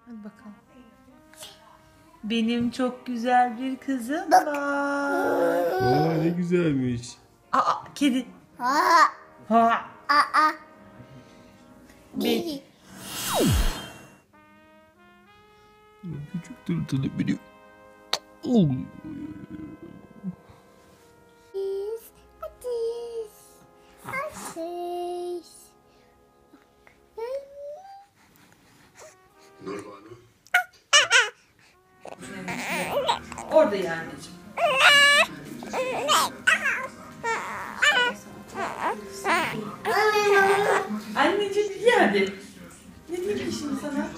Hadi bakalım. Benim çok güzel bir kızım var. Aa, ne güzelmiş. Aa, kedi. Ha. Bir. Küçük tırtılım benim. Orada yani anneciğim. Anneciğim iyi hadi. Ne diyeyim şimdi sana?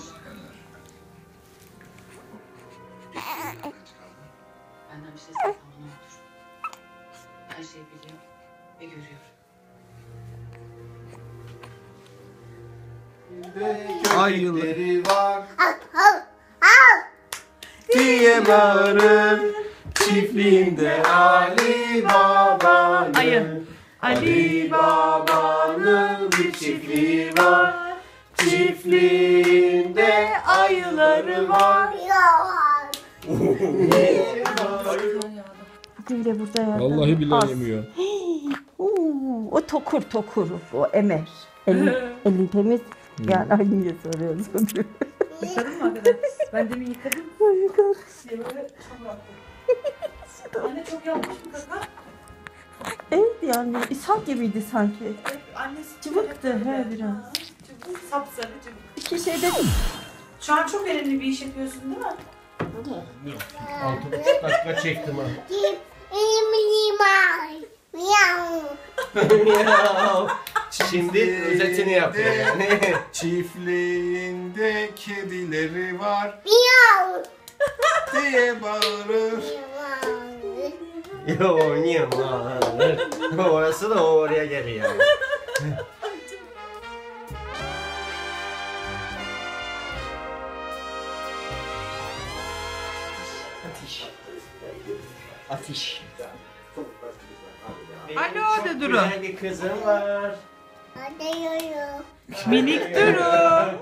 Benden bir şey saklamam ne olur. Her şeyi biliyor ve görüyor. Ayıları var diye bağırır çiftliğinde Ali Baba'nın. Ayı. Ali Baba'nın bir çiftliği var. Çiftliğinde ayıları var. Bugün de burada ya. Vallahi billahi yemiyor. O tokur. O emer. Elin temiz. Yani ay niye soruyorsun? Yıkadın mı arkadaş? Ben demin yıkadım. Diye böyle çamur attım. Anne çok yanlış mı kaka? Evet yani ishal gibiydi sanki. Evet, annesi Cıvıktı he biraz. Cıvık, sapsarı cıvık. İki şeyde Şu an çok önemli bir iş yapıyorsun değil mi? 6,5 dakika çektim ha. Şimdi özetini yapıyor yani. Çiftliğinde kedileri var diye bağırır. Yo niye bağırır? Orası da oraya geliyor. Ateş. Anne orada Çok Duru. güzel bir kızım var. Minik Duru.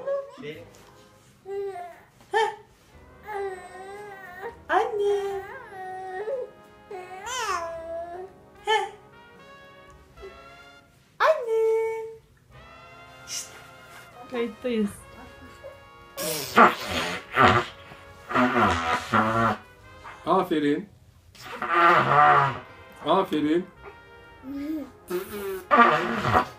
Anne. Heh. Anne. Şşt. Kayıttayız. Aferin. Aferin.